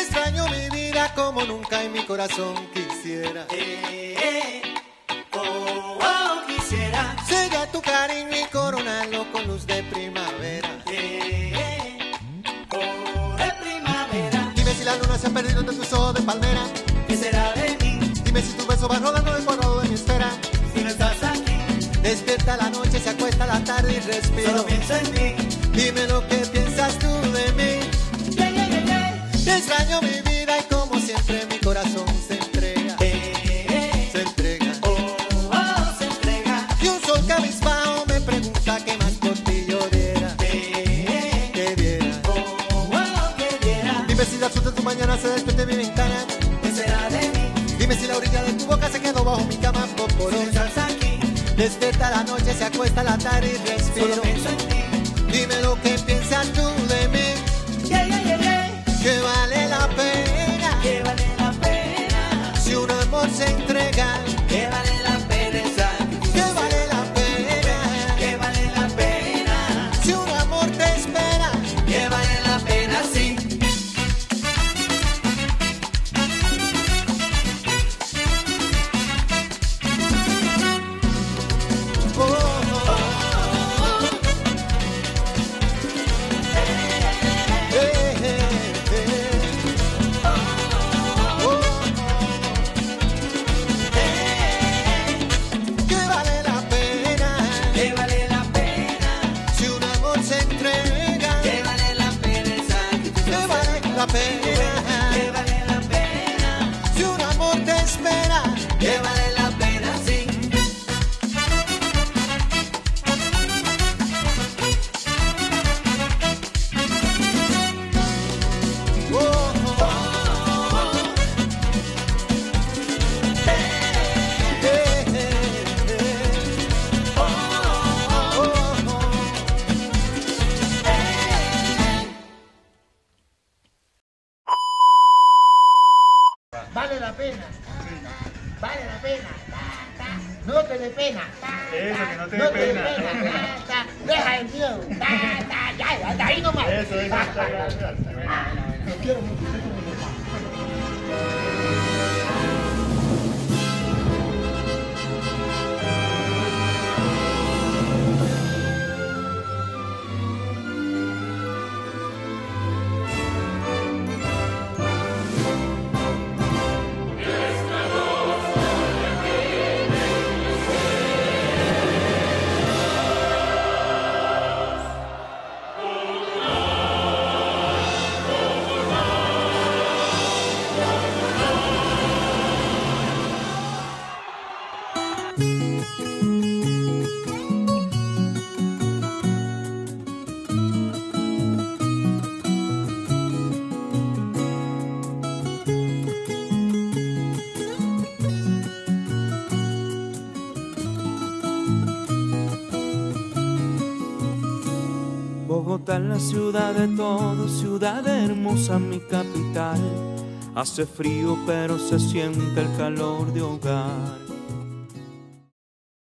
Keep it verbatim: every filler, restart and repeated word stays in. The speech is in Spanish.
extraño mi vida como nunca en mi corazón quisiera. Eh, eh, oh, oh, quisiera sellar tu cariño y coronarlo con luz de primavera. Eh, eh, oh, de primavera. Dime si la luna se ha perdido entre tus ojos de palmera. ¿Qué será de mí? Dime si tu beso va rodando el cuadrado de mi esfera. Si no estás aquí, despierta la noche, se acuesta la tarde y respiro. solo pienso en ti. Dime lo que piensas tú de mí. Yeah, yeah, yeah, yeah. Te extraño mi vida y como siempre mi corazón se entrega. Eh, eh, Se entrega. oh, oh, se entrega. Y un sol cabizbajo me pregunta qué más por ti yo diera. Eh, eh, Que diera. oh, oh, que diera. Dime si la luz de tu mañana se despierte en mi ventana. ¿Qué será de mí? Dime si la orilla de tu boca se quedó bajo mi cama Si no poporón. estás aquí, Despierta la noche, se acuesta la tarde y respiro. solo pienso en ti. Dime lo que piensas tú de mí. Yeah, yeah, yeah, yeah. Que vale la pena Que vale la pena. si un amor se entrega. Que vale la pena el sacrificio. Que vale la pena Que vale la pena. si un amor te espera. Que vale la pena, sí. Oh, oh, oh. Eh, eh, eh. Oh, oh. Que vale la pena Que vale la pena. si un amor se entrega. Que vale la pena el sacrificio. Que vale la pena Que vale la pena. si un amor te espera. Que vale la pena, sí. Oh, oh, oh. Eh, eh, eh. Oh, oh, oh. Vale la pena. Vale la pena. Ta, ta. No te dé pena. Ta, Eso, ta. que no te dé no te dé pena. pena. Ta, ta. Deja el miedo. Ta, ta. Ya, hasta ahí nomás. Eso, eso, muchas gracias. Lo quiero mucho. Usted como mi papá. Bogotá es la ciudad de todo, ciudad hermosa, mi capital. Hace frío pero se siente el calor de hogar.